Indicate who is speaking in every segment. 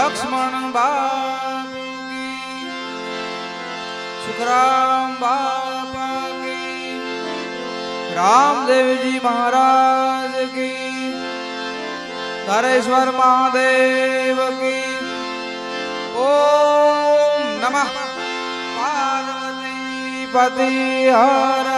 Speaker 1: लक्ष्मण बापू की, सुखराम बापा की, रामदेव जी महाराज की, धारेश्वर महादेव की। ओम नमः पार्वती पति हर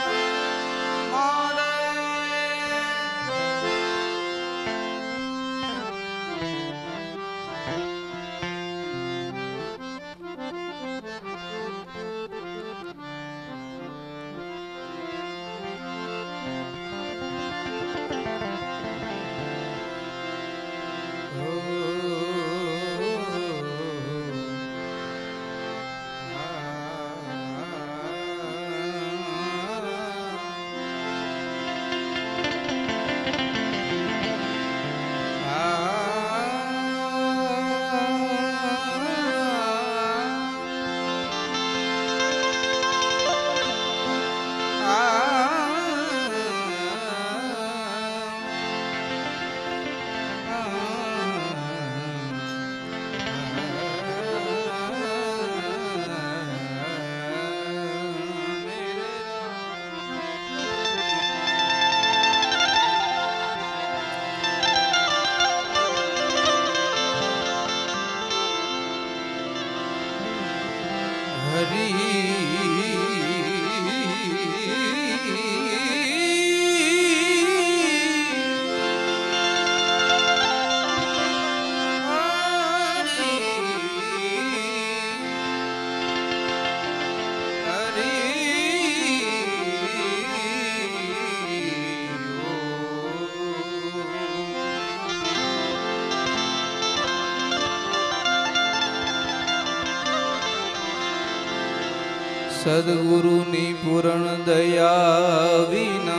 Speaker 1: सद्गुरुनी पूर्ण दया विना,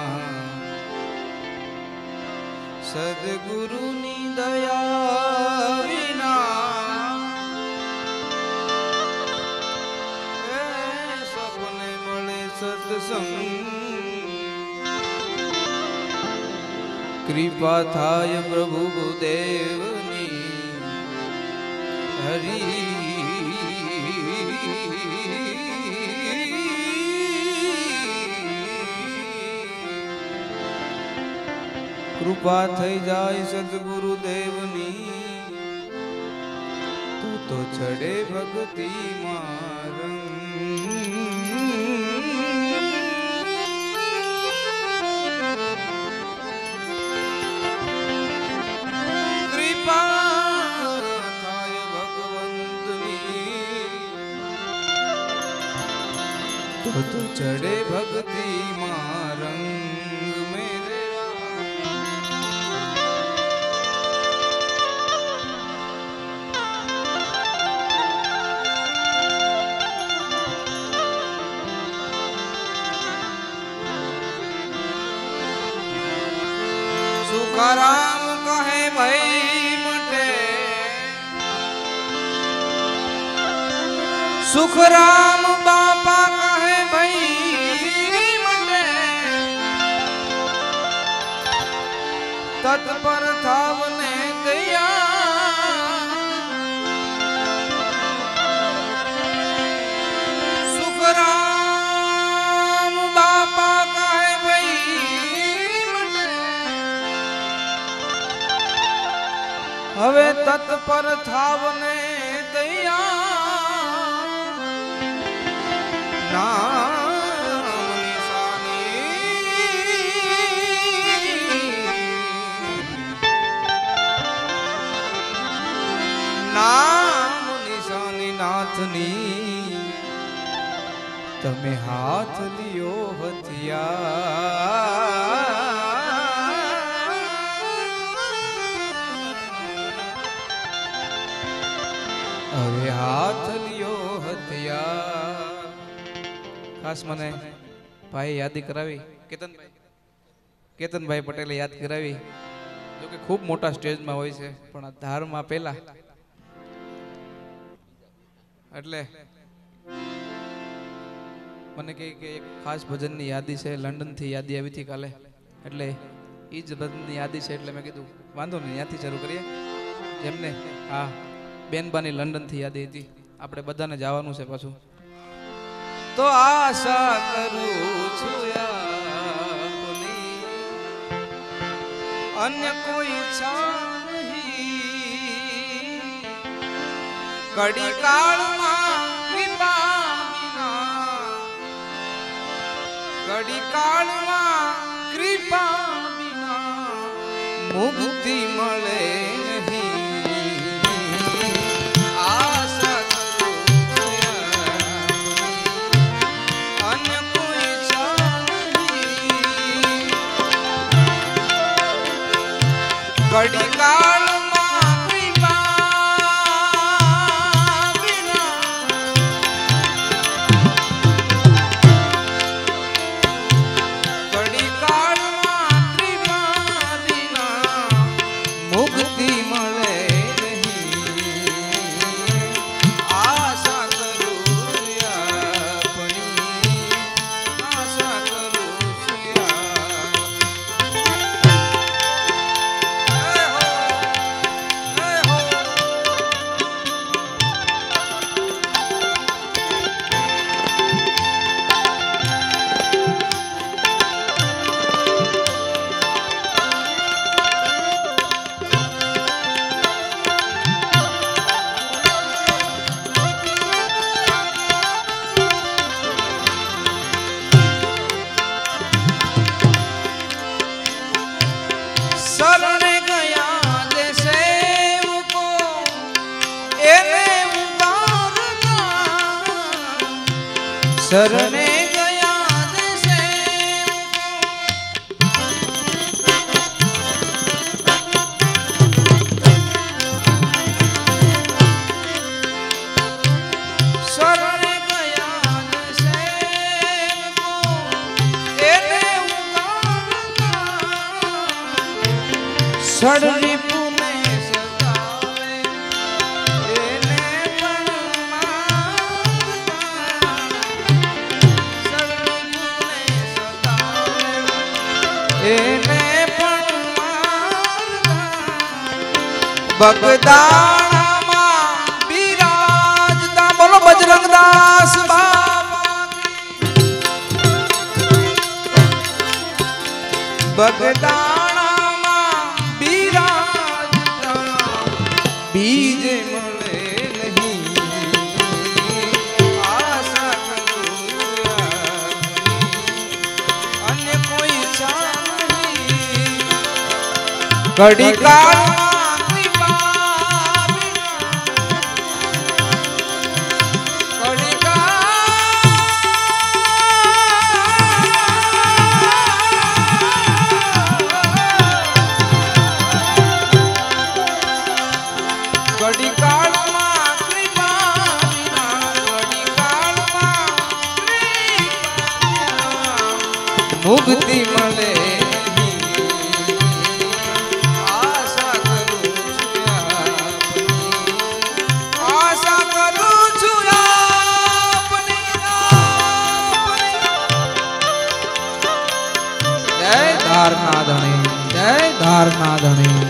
Speaker 1: सद्गुरुनी दया विना सपने मळे सत्संग, कृपा थाय प्रभु देवनी हरि। कृपा थई जाय सद्गुरुदेवनी, तू तो चढ़े भक्ति मारंग। कृपा थाय भगवंतनी, तू तो चढ़े भक्ति मारंग। सुखराम कहे भई मटे, सुखराम बापा कहे भई मटे, तत्पर थावने दया। सुखराम बापा कहे भई हवे तत्पर थावने दया। नाम निशानी, नाम निशानी नाथनी, तमे हाथ लियो हथियार। હવે હાથ લ્યો હથિયાર। ખાસ મને ભાઈ યાદી કરાવી, કેતનભાઈ પટેલે યાદ કરાવી, જો કે ખૂબ મોટા સ્ટેજમાં હોય છે પણ આ ધારમાં પહેલા એટલે મને કહે કે એક ખાસ ભજનની યાદી છે, લંડનથી યાદી આવી હતી કાલે, એટલે એ જ ભજનની યાદી છે એટલે મેં કીધું વાંધો નહીં ત્યાંથી શરૂ કરીએ, જેમને હા બેનબાની લંડન થી યાદી હતી આપણે બધાને જવાનું છે પાછું તો આશા કરું છું યારની અન્ય કોઈ ઈચ્છા નહીં કડી કાળમાં કૃપા વિના કડી કાળમાં કૃપા વિના મુક્તિ મળે કડી કાળમાં કૃપા વિના કડી કાળમાં કૃપા વિના મુક્તિ મળે નહીં આશા કરું આપણી આશા કરું શરણે ગયા જે સેવકો એને ઉતારતા શરણે ગયા જે શરણે ગયા જે સેવકો એને સડરી પુને સતાવે એને પણ મારતા સડરી પુને સતાવે એને પણ મારતા બગદાણામાં બિરાજતા બોલો બજરંગદાસ બાબા બગદાણા બીજ મળે નહીં આશા કરું અન્ય કોઈ ઈચ્છા નહીં ઘડી કાળમાં કૃપા ઘડી કડી કાળમાં કૃપા વિના કડી કાળમાં મુક્તિ મળે આશા કરું છું આશા કરું છું જય ધારના ધણી જય ધારના ધણી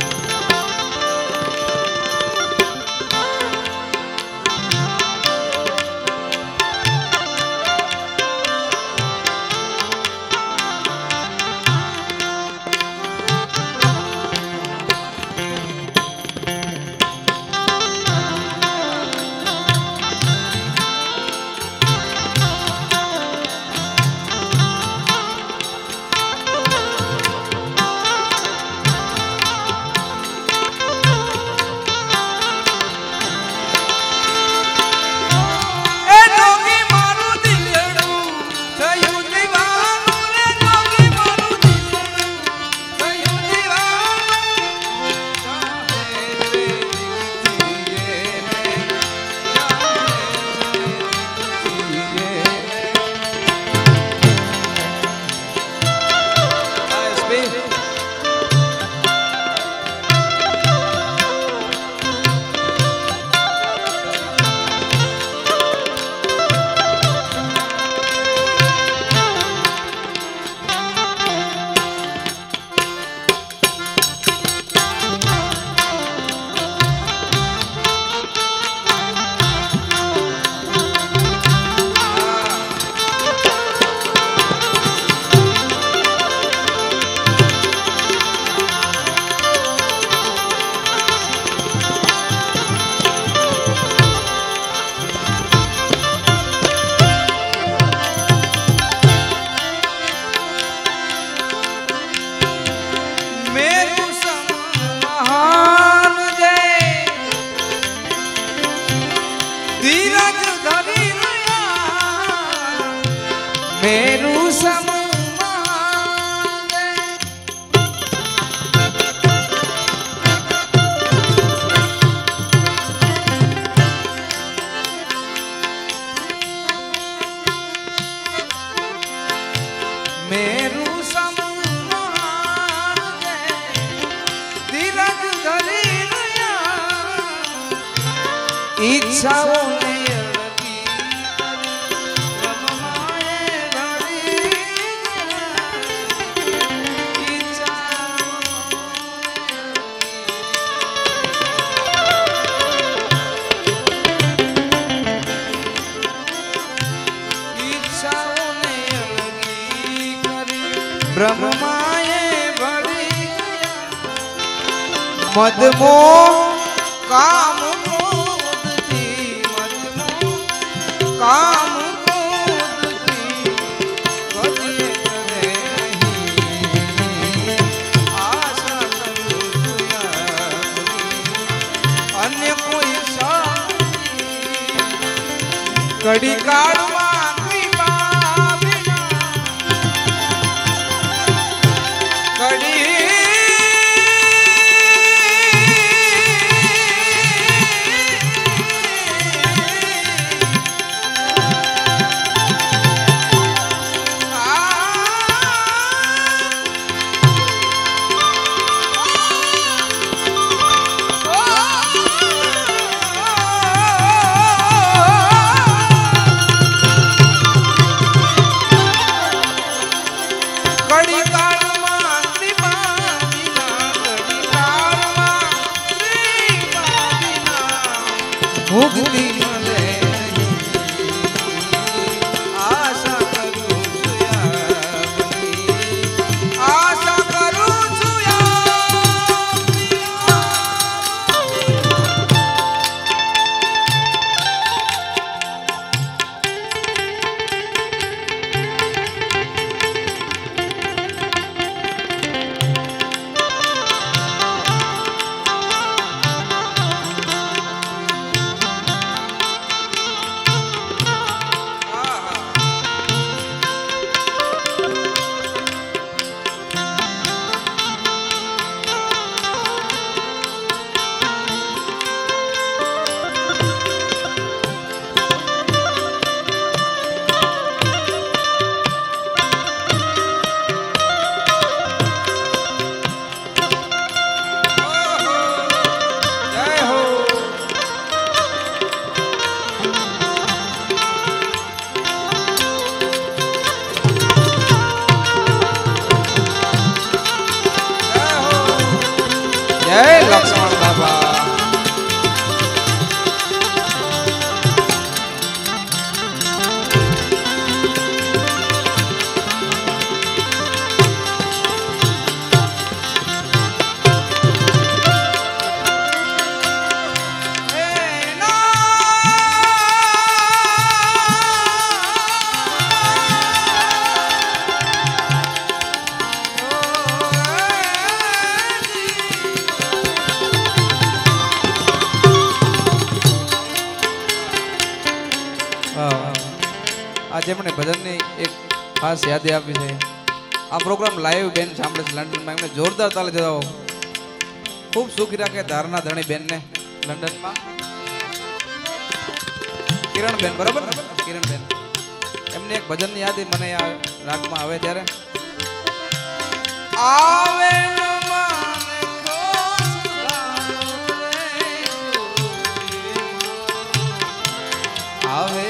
Speaker 1: ઈચ્છાઓને બ્રહ્માએ ભળી મદમો કામ ક્રોધથી મદમો કામ ક્રોધથી વધે કરે આશા કરું અન્ય કોઈ કડી કાળમાં મુક્તિ મળે આશા કરું છું આશા કરું છું જય લક્ષ્મણ બાબા આજે મને ભજનની એક ખાસ યાદી આપી છે. આ પ્રોગ્રામ લાઈવ બેન સાંભળે છે લંડનમાં. એમને જોરદાર તાલે જવાઓ. ખૂબ સુખી રાખે ધારના ધણી બેનને લંડનમાં. કિરણબેન, બરાબર ને? કિરણબેન, એમને એક ભજનની યાદી મને આ રાગમાં આવે ત્યારે આવે આવે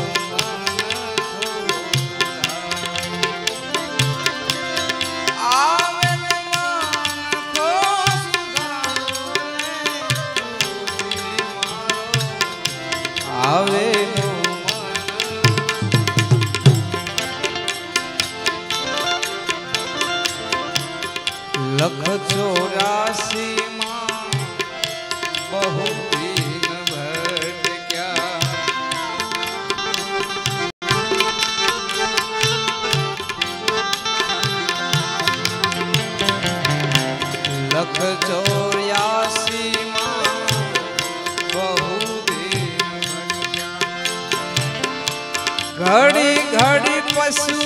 Speaker 1: લખ 84 માં બહુ દિન ભટક્યા લખ 84 માં બહુ દિન ભટક્યા ઘડી ઘડી પશુ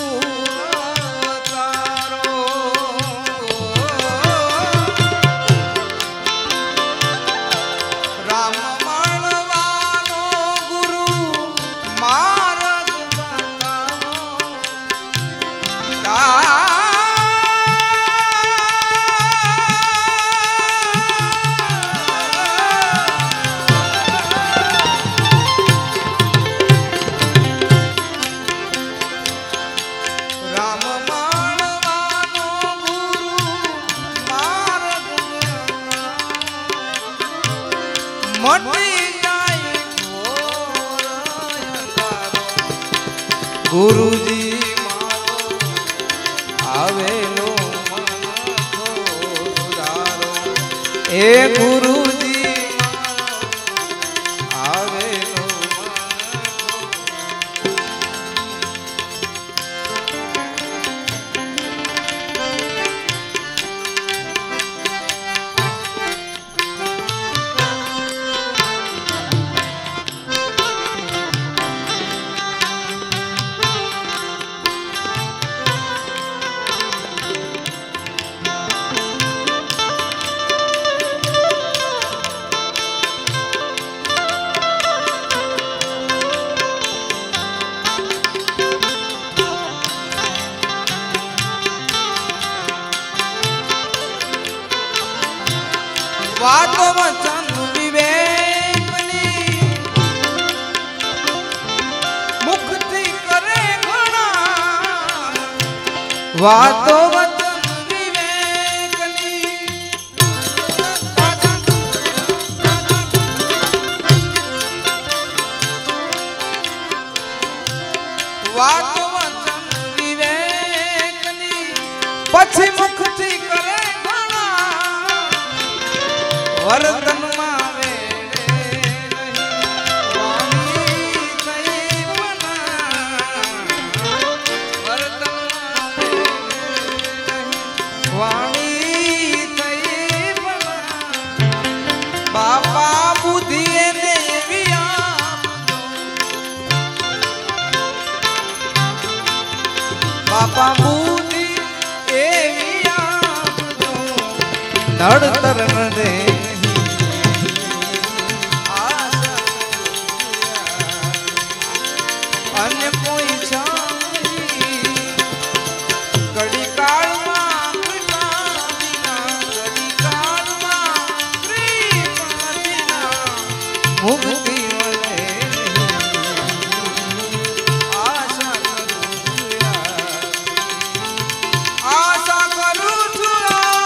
Speaker 1: મટી જાય ઘોર અંધારો. ગુરુજી મારો આવેલો મન સુધારો. એ ગુરુજી મારો આવેલો વાતો વચન વિવેકની મુક્તિ કરે ઘણા. વાતો વચન વિવેકની વાતો વચન વિવેકની પછી મુક્તિ કરે વર્તનમાં વેડે નહીં વાણી થઈ બના. વર્તનમાં વેડે નહીં વાણી થઈ બના. બાપા બુદ્ધિ એને એવી આપજો. બાપા બુદ્ધિ એવી આપજો. નડતર નડે અન્ય કોઈ છાણી. ઘડી કાળમાં કૃપા વિના, ઘડી કાળમાં કૃપા વિના મુક્તિ મળે નહીં. આશા કરું છું આશા કરું છું.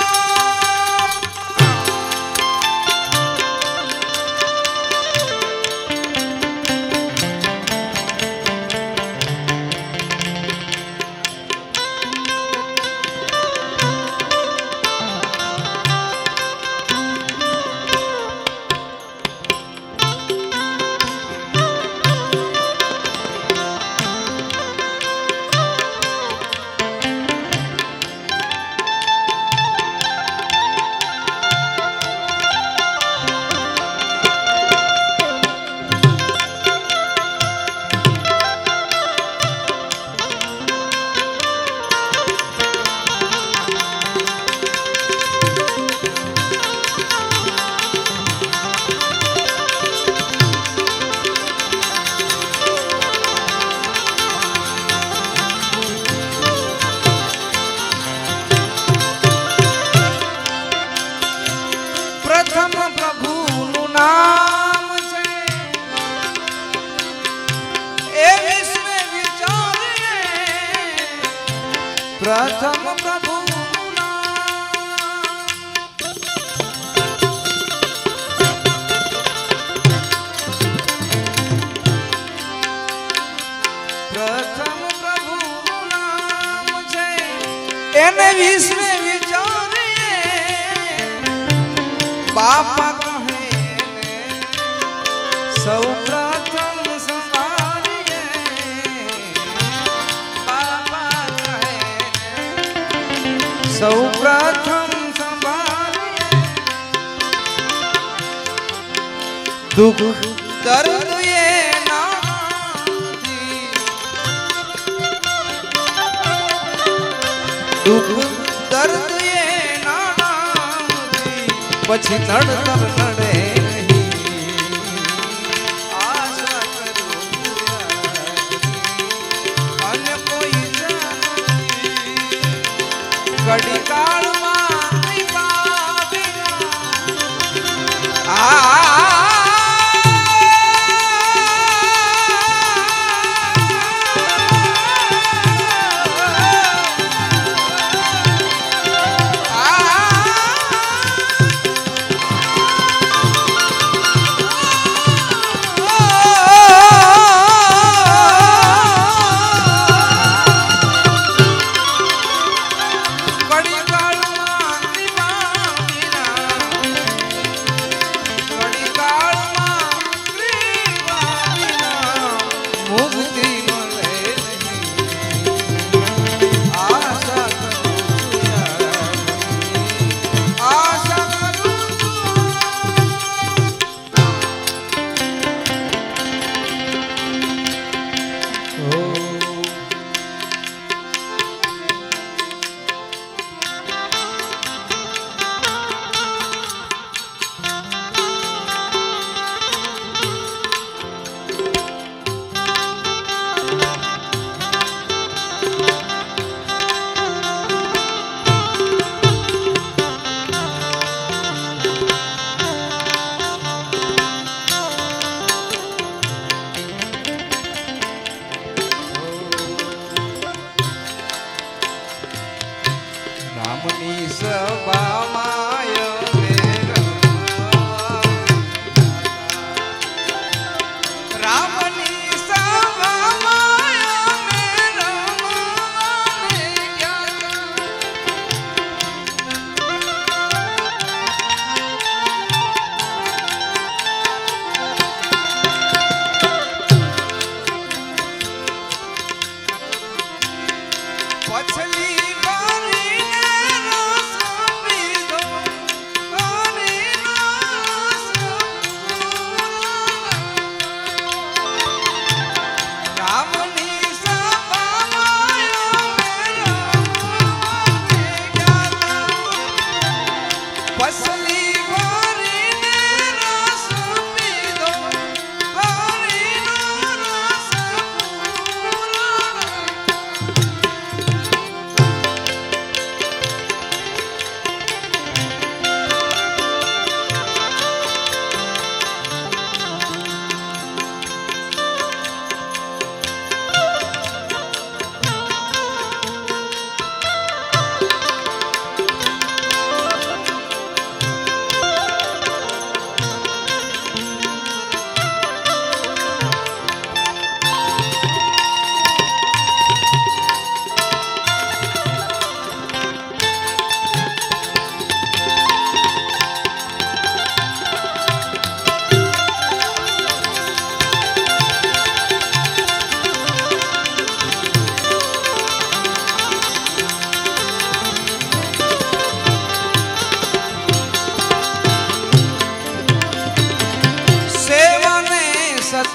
Speaker 1: પ્રભુનું નામ છે એ વિશ્વ વિચારે. પ્રથમ પ્રભુનું નામ પ્રથમ પ્રભુનું નામ છે એને વિશ્વ વિચારે. બાપા કહે સૌ પ્રથમ સંભાળીએ. બાપા કહે સૌ પ્રથમ સંભાળીએ. દુઃખ દર્દ એ નાથી, દુઃખ દર્દ એ નાથી પછી નડતર નડે નહીં. આશા કરું અન્ય કોઈ નથી. ઘડી કાળમાં કૃપા વિના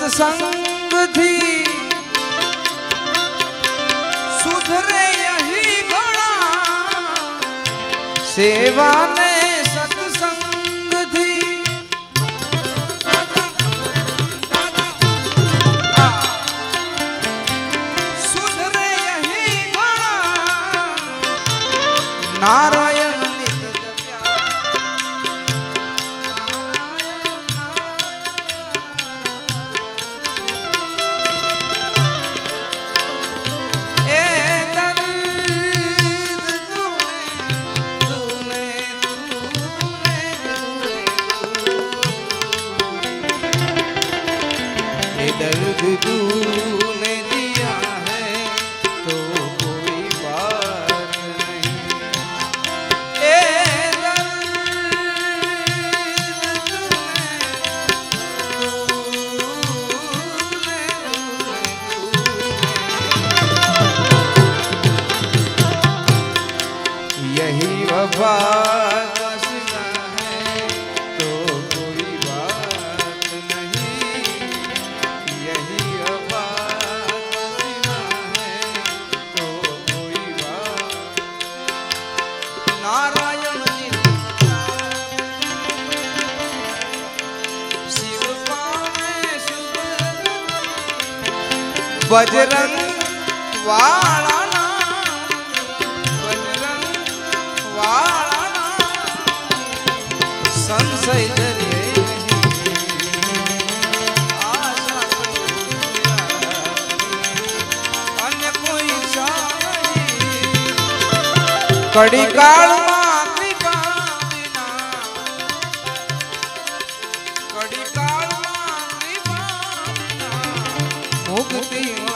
Speaker 1: सत्संग थी सुधरे यही गणा सेवा ने सत्संग थी सुधरे यही गणा नारायण दर्द तूने दिया है तो कोई बात नहीं ए यही वफा बजरंग वाला संशय अन्य कोई कड़ी काल कृपा बिना कड़ी काल कृपा बिना मुक्ति